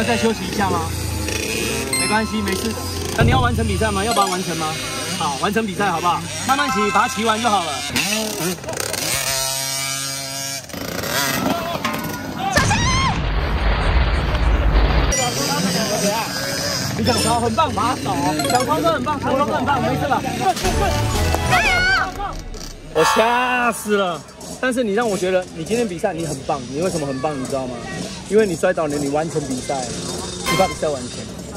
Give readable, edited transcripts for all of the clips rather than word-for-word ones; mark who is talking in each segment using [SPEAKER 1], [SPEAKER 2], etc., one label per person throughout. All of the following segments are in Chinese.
[SPEAKER 1] 再休息一下吗？没关系，没事的。那你要完成比赛吗？要把它完成吗？好，完成比赛好不好？慢慢骑，把它骑完就好了。你想超很棒，把它倒。想超哥很棒，想超哥很棒，没事吧？加油！我吓死了。但是你让我觉得你今天比赛你很棒，你为什么很棒？你知道吗？因为你摔倒了，你完成比赛，你把比赛完成。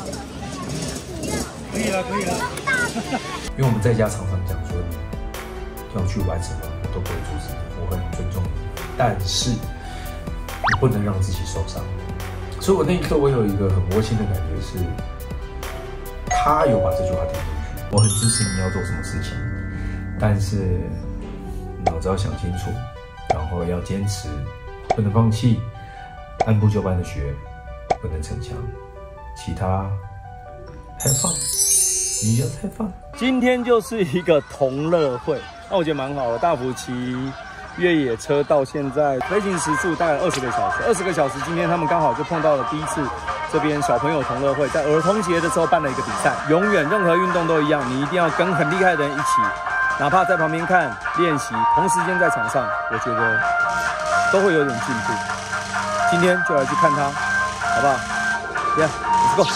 [SPEAKER 1] 可以了，可以了。
[SPEAKER 2] 因为我们在家常常讲说，要去完成的都不会阻止你，我很尊重你，但是你不能让自己受伤。所以我那一刻我有一个很窝心的感觉是，他有把这句话听进去。我很支持你要做什么事情，但是脑子要想清楚，然后要坚持，不能放弃，按部就班的学，不能逞强，其他have fun， 你就have fun。
[SPEAKER 1] 今天就是一个同乐会，那我觉得蛮好的。大福骑越野车到现在飞行时速大概20个小时，20个小时。今天他们刚好就碰到了第一次这边小朋友同乐会，在儿童节的时候办了一个比赛。永远任何运动都一样，你一定要跟很厉害的人一起，哪怕在旁边看练习，同时间在场上，我觉得都会有点进步。今天就来去看他，好不好 ？Yeah，let's go。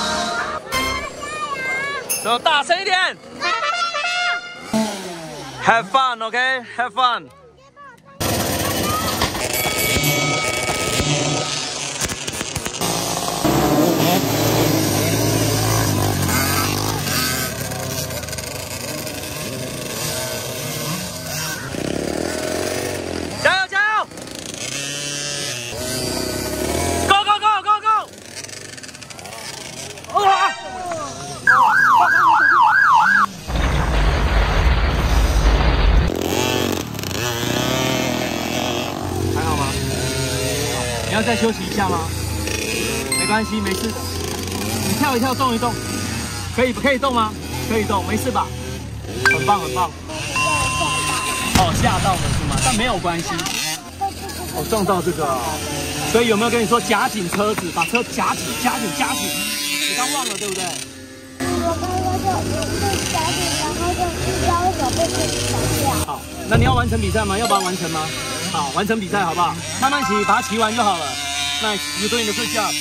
[SPEAKER 1] 然后大声一点 ，Have fun，OK，Have fun。加油加油 ！Go go go go go！ 哇！还好吗？你要再休息一下吗？没关系，没事的。你跳一跳，动一动，可以动吗？可以动，没事吧？很棒很棒。哦，吓到了是吗？但没有关系。哦，撞到这个啊，所以有没有跟你说夹紧车子，把车夹紧，夹紧，夹紧？你刚忘了对不对？
[SPEAKER 3] 我刚刚就夹紧，然后就不知道为什么被车子甩掉。
[SPEAKER 1] 好，那你要完成比赛吗？要把它完成吗？好，完成比赛好不好？慢慢骑，把它骑完就好了。Nice， you're doing a good job。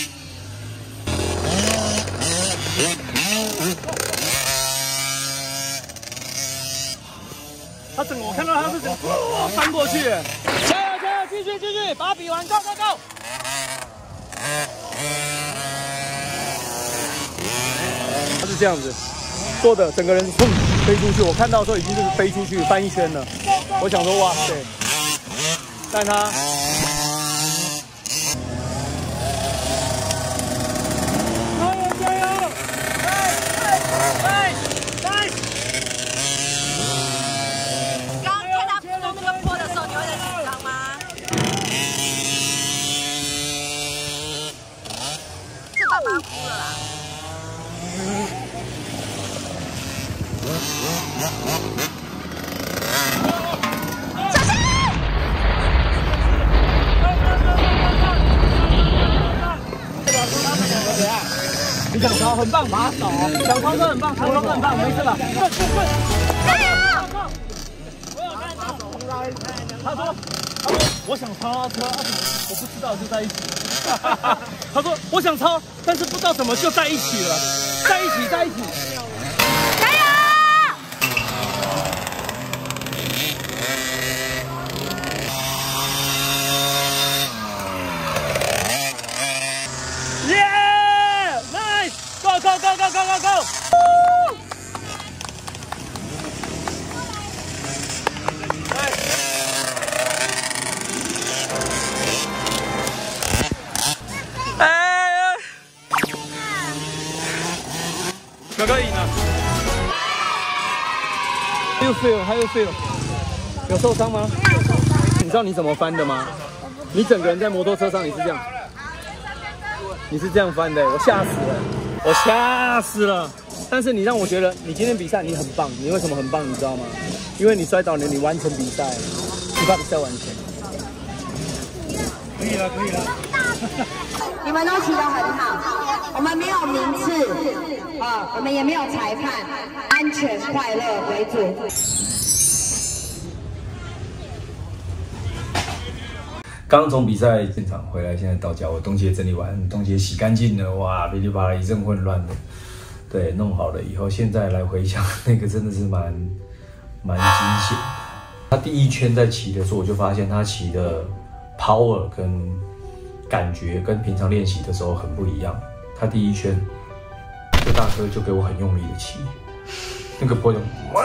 [SPEAKER 1] 他整个我看到他是整个翻过去，加油加油，继续继续，把它比完 ，Go Go Go！ 他是这样子做的，整个人砰飞出去，我看到的时候已经就是飞出去翻一圈了。我想说哇塞，但他。你想超很棒，把它倒。想超哥很棒，想超哥很棒，没事吧？加油！我有看到。他说我想超车，我不知道就在一起。他说我想超，但是不知道怎么就在一起了，在一起，在一起。加油！Go go go go go go go！ 哎，哥哥赢了。How you feel? How you feel? 有受伤吗？你知道你怎么翻的吗？你整个人在摩托车上，你是这样，你是这样翻的，我吓死了。我吓死了！但是你让我觉得你今天比赛你很棒，你为什么很棒？你知道吗？因为你摔倒了，你完成比赛，你把比赛完成。可以了，可以了。
[SPEAKER 4] 你们都骑得很好。我们没有名次，我们也没有裁判，安全快乐为主。
[SPEAKER 2] 刚从比赛现场回来，现在到家，我东西也整理完，东西也洗干净了，哇，噼里啪啦一阵混乱的。对，弄好了以后，现在来回想，那个真的是蛮惊险。他第一圈在骑的时候，我就发现他骑的 power 跟感觉跟平常练习的时候很不一样。他第一圈，这大哥就给我很用力的骑，那个坡就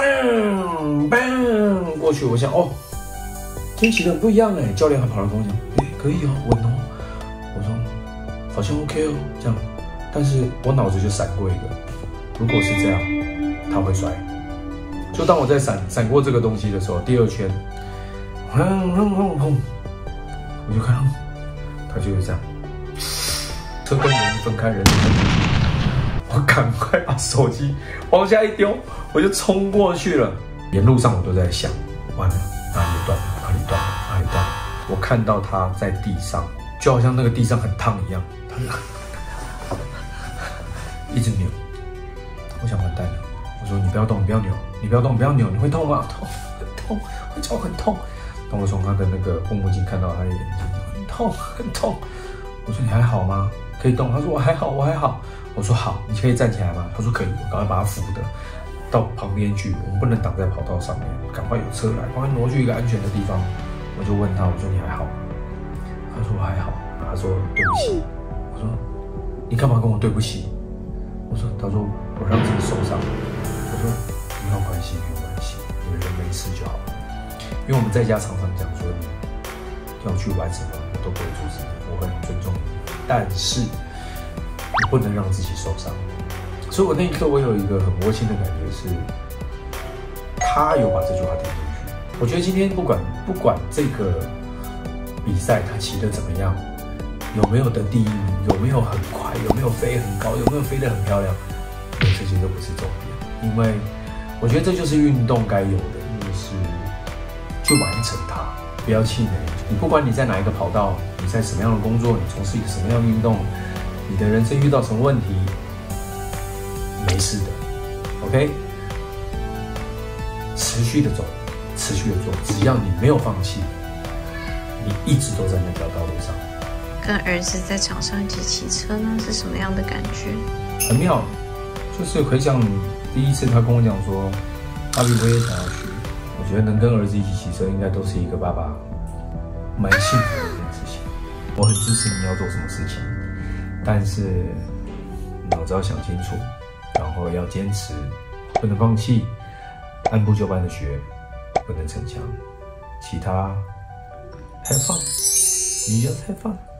[SPEAKER 2] bang 过去，我想哦，今天骑的很不一样哎。教练还跑来跟我讲，可以哦，稳哦。我说好像 OK 哦，这样。但是我脑子就闪过一个，如果是这样，他会摔。就当我在闪过这个东西的时候，第二圈，砰，我就看到他就是这样，车跟人分开，人我赶快把手机往下一丢，我就冲过去了。沿路上我都在想，完了哪里断了，哪里断了，哪里断了。我看到他在地上，就好像那个地上很烫一样，他一直扭。我想完蛋了，我说你不要动，你不要扭，你不要动，不要扭，你会痛吗？痛，很痛，会脚很痛。当我从他的那个护目镜看到他的眼睛，很痛，很痛。我说你还好吗？可以动？他说我还好，我还好。我说好，你可以站起来吗？他说可以。我赶快把他扶的到旁边去，我们不能挡在跑道上面，赶快有车来，赶快挪去一个安全的地方。我就问他，我说你还好吗？他说我还好。他说对不起。我说你干嘛跟我对不起？他说我让自己受伤。我说没有关系，没有关系，你人没事就好了。因为我们在家常常讲说，你要去玩什么，我都不会阻止你，我会很尊重你，但是你不能让自己受伤。所以我那一刻我有一个很窝心的感觉是，他有把这句话听进去。我觉得今天不管这个比赛他骑得怎么样，有没有得第一名，有没有很快，有没有飞很高，有没有飞得很漂亮，这些都不是重点。因为我觉得这就是运动该有的，就是去完成它，不要气馁。你不管你在哪一个跑道，你在什么样的工作，你从事一个什么样的运动，你的人生遇到什么问题，没事的 ，OK？ 持续的走，持续的做，只要你没有放弃，你一直都在那条道路上。
[SPEAKER 5] 跟儿子在场上一起骑车呢，是什么样的感觉？
[SPEAKER 2] 很妙，就是回想第一次他跟我讲说，阿比我也想要学。我觉得能跟儿子一起骑车，应该都是一个爸爸蛮幸福的一件事情。我很支持你要做什么事情，但是脑子要想清楚，然后要坚持，不能放弃，按部就班的学，不能逞强，其他have fun，你just have fun。